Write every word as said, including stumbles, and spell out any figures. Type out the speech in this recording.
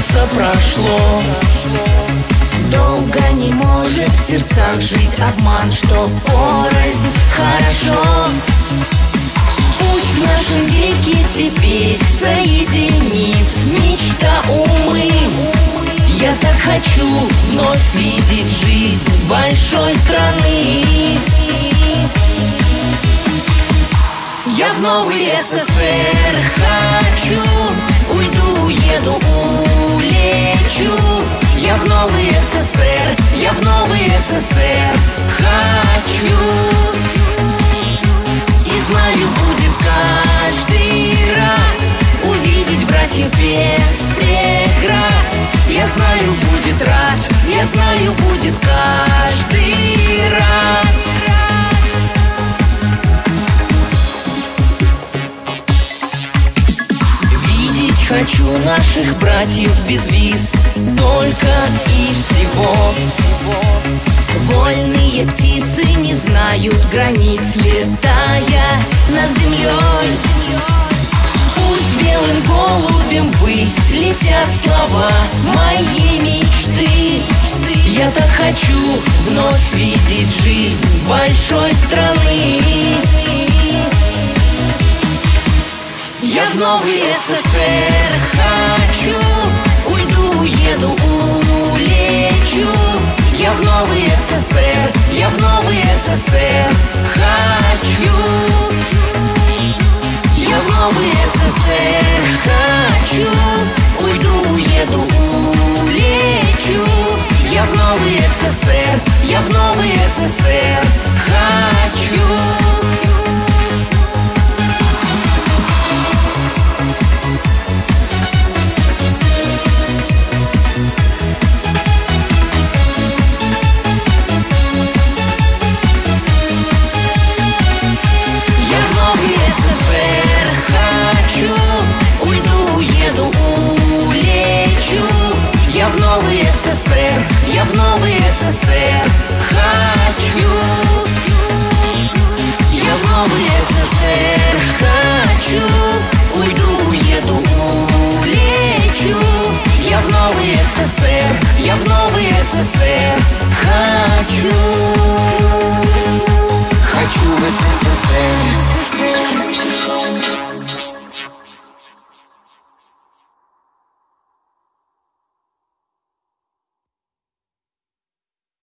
кажется, прошло. Долго не может в сердцах жить обман, что порознь хорошо. Пусть в нашем веке теперь соединит мечта умы. Я так хочу вновь видеть жизнь большой страны. Я в новый СССР хочу, уйду, уеду, улечу. Я в новый СССР, я в новый СССР хочу. И знаю, будет каждый рад увидеть братьев без преград. Я знаю, будет рад, я знаю, будет каждый рад. Видеть хочу наших братьев без виз, только и всего. Вольные птицы не знают границ, летая над землей. Пусть белым голубем ввысь летят слова моей мечты. Я так хочу вновь видеть жизнь большой страны. Я в новый СССР хочу, уйду, уеду, улечу. Я в новый СССР, я в новый СССР хочу. Я в новый СССР хочу, уйду, уеду, улечу. Я в новый СССР, я в новый СССР хочу. Я в новый СССР, я в новый СССР хочу. Я в новый СССР хочу, уйду, уеду, улечу. Я в новый СССР, я в новый СССР хочу.